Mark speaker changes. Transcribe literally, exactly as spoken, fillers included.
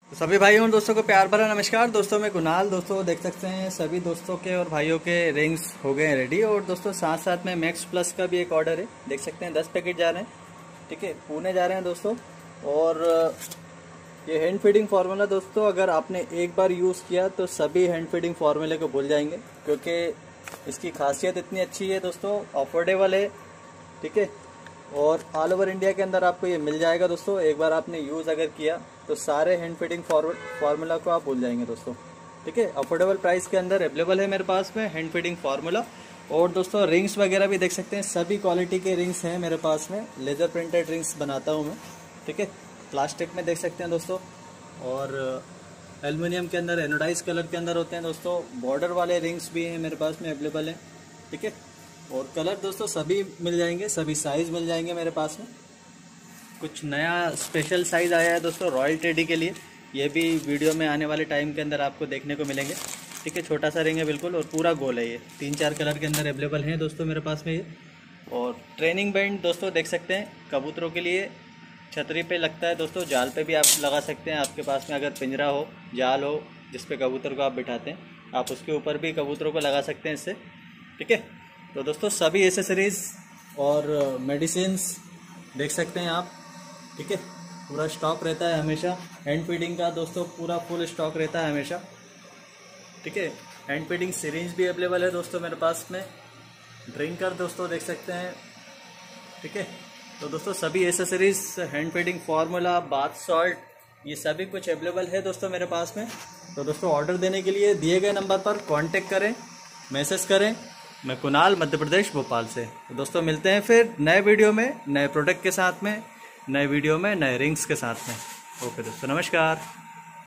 Speaker 1: सभी भाइयों और दोस्तों को प्यार भरा नमस्कार। दोस्तों मैं कुणाल। दोस्तों देख सकते हैं सभी दोस्तों के और भाइयों के रिंग्स हो गए हैं रेडी। और दोस्तों साथ साथ में मैक्स प्लस का भी एक ऑर्डर है, देख सकते हैं दस पैकेट जा रहे हैं, ठीक है, पुणे जा रहे हैं दोस्तों। और ये हैंड फीडिंग फार्मूला दोस्तों अगर आपने एक बार यूज़ किया तो सभी हैंड फीडिंग फार्मूले को भूल जाएंगे, क्योंकि इसकी खासियत इतनी अच्छी है दोस्तों, अफोर्डेबल है, ठीक है, और ऑल ओवर इंडिया के अंदर आपको ये मिल जाएगा दोस्तों। एक बार आपने यूज़ अगर किया तो सारे हैंड फीडिंग फार्मूला को आप भूल जाएंगे दोस्तों, ठीक है। अफोर्डेबल प्राइस के अंदर अवेलेबल है मेरे पास में हैंड फीडिंग फार्मूला। और दोस्तों रिंग्स वगैरह भी देख सकते हैं, सभी क्वालिटी के रिंग्स हैं मेरे पास में। लेज़र प्रिंटेड रिंग्स बनाता हूँ मैं, ठीक है, प्लास्टिक में देख सकते हैं दोस्तों, और एल्युमिनियम के अंदर एनोडाइज कलर के अंदर होते हैं दोस्तों। बॉर्डर वाले रिंग्स भी हैं मेरे पास में अवेलेबल हैं, ठीक है। और कलर दोस्तों सभी मिल जाएंगे, सभी साइज़ मिल जाएंगे मेरे पास में। कुछ नया स्पेशल साइज़ आया है दोस्तों रॉयल टेडी के लिए, ये भी वीडियो में आने वाले टाइम के अंदर आपको देखने को मिलेंगे, ठीक है। छोटा सा रिंग है बिल्कुल और पूरा गोल है, ये तीन चार कलर के अंदर अवेलेबल हैं दोस्तों मेरे पास में ये। और ट्रेनिंग बैंड दोस्तों देख सकते हैं कबूतरों के लिए, छतरी पे लगता है दोस्तों, जाल पे भी आप लगा सकते हैं। आपके पास में अगर पिंजरा हो, जाल हो जिस पे कबूतर को आप बिठाते हैं, आप उसके ऊपर भी कबूतरों को लगा सकते हैं इससे, ठीक है। तो दोस्तों सभी एसेसरीज़ और मेडिसिन्स देख सकते हैं आप, ठीक है, पूरा स्टॉक रहता है हमेशा। हैंड फीडिंग का दोस्तों पूरा फुल स्टॉक रहता है हमेशा, ठीक है। हैंड फीडिंग सिरिंज भी अवेलेबल है दोस्तों मेरे पास में। ड्रिंकर दोस्तों देख सकते हैं, ठीक है। तो दोस्तों सभी accessories, hand feeding formula, bath salt, ये सभी कुछ अवेलेबल है दोस्तों मेरे पास में। तो दोस्तों ऑर्डर देने के लिए दिए गए नंबर पर कांटेक्ट करें, मैसेज करें। मैं कुणाल, मध्य प्रदेश, भोपाल से। तो दोस्तों मिलते हैं फिर नए वीडियो में, नए प्रोडक्ट के साथ में, नए वीडियो में, नए रिंग्स के साथ में। ओके दोस्तों, नमस्कार।